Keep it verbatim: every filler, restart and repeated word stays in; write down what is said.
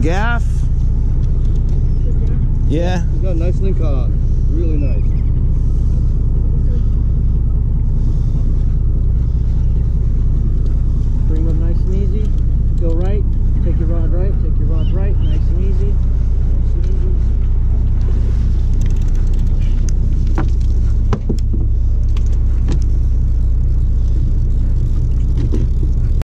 gaff. Yeah. He's got a nice link on. Really nice.